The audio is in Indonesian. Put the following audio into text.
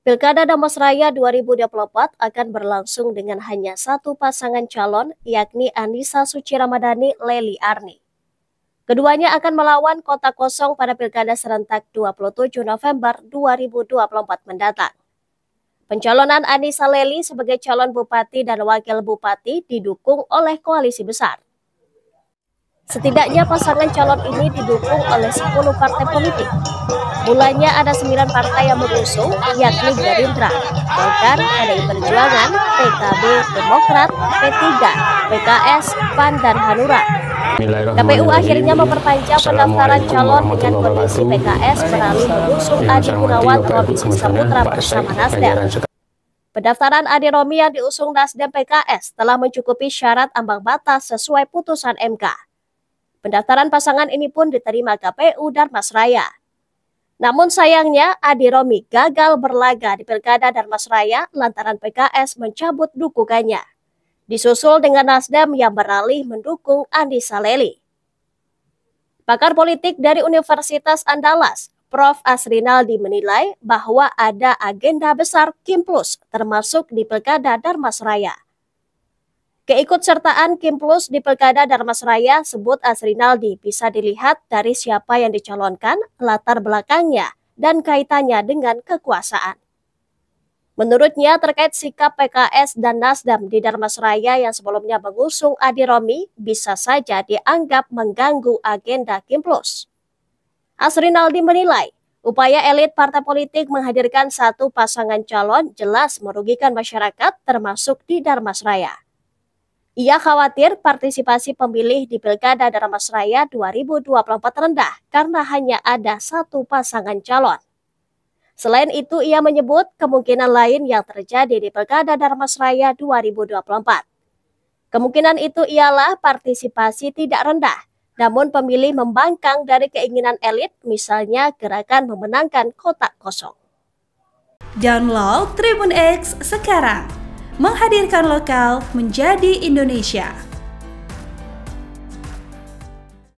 Pilkada Damasraya 2024 akan berlangsung dengan hanya satu pasangan calon, yakni Anissa Suci Ramadhani Lely Arni. Keduanya akan melawan kota kosong pada Pilkada serentak 27 November 2024 mendatang. Pencalonan Anissa Lely sebagai calon bupati dan wakil bupati didukung oleh koalisi besar. Setidaknya pasangan calon ini didukung oleh 10 partai politik. Mulanya ada 9 partai yang mengusung, yakni Gerindra, Golkar, PDI Perjuangan, PKB, Demokrat, P3, PKS, PAN, dan Hanura. KPU akhirnya memperpanjang pendaftaran calon dengan kondisi PKS beralih mengusung Adi Gunawan Robi Saputra bersama Nasdem. Pendaftaran Adi Romi yang diusung Nasdem PKS telah mencukupi syarat ambang batas sesuai putusan MK. Pendaftaran pasangan ini pun diterima KPU Damasraya. Namun sayangnya Adi Romi gagal berlaga di Pilkada Damasraya lantaran PKS mencabut dukungannya. Disusul dengan Nasdem yang beralih mendukung Anissa Lely. Pakar politik dari Universitas Andalas, Prof. Asrinaldi menilai bahwa ada agenda besar Kim+, termasuk di Pilkada Damasraya. Keikutsertaan Kim+ di Pilkada Damasraya, sebut Asrinaldi, bisa dilihat dari siapa yang dicalonkan, latar belakangnya, dan kaitannya dengan kekuasaan. Menurutnya, terkait sikap PKS dan Nasdem di Damasraya yang sebelumnya mengusung Adi Romi, bisa saja dianggap mengganggu agenda Kim+. Asrinaldi menilai, upaya elit partai politik menghadirkan satu pasangan calon jelas merugikan masyarakat, termasuk di Damasraya. Ia khawatir partisipasi pemilih di Pilkada Damasraya 2024 rendah karena hanya ada satu pasangan calon. Selain itu, ia menyebut kemungkinan lain yang terjadi di Pilkada Damasraya 2024. Kemungkinan itu ialah partisipasi tidak rendah, namun pemilih membangkang dari keinginan elit, misalnya gerakan memenangkan kotak kosong. Download Tribun X sekarang, menghadirkan lokal menjadi Indonesia.